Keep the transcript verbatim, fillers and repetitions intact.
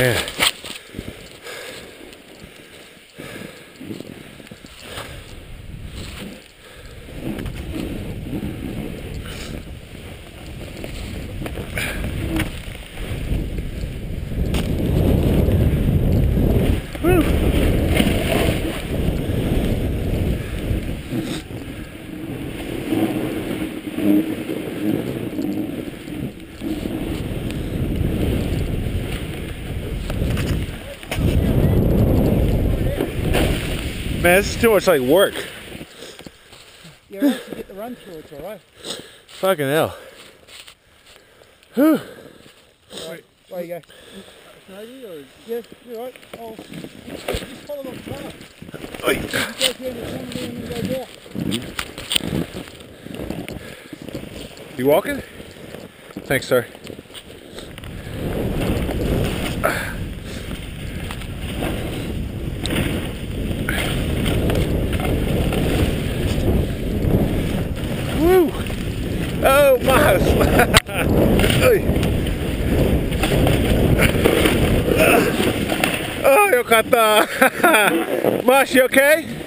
man. Woo. Man, this is too much like work. Yeah, once you get the run through, it's alright. Fucking hell. Whew. Right, where you go? Maybe, or yeah, you're right. I'll just follow the path. Oi. Just go down the corner there and then go there. You walking? Thanks, sir. Woo! Oh, Mas! Oh, eu catar! Mas, you okay?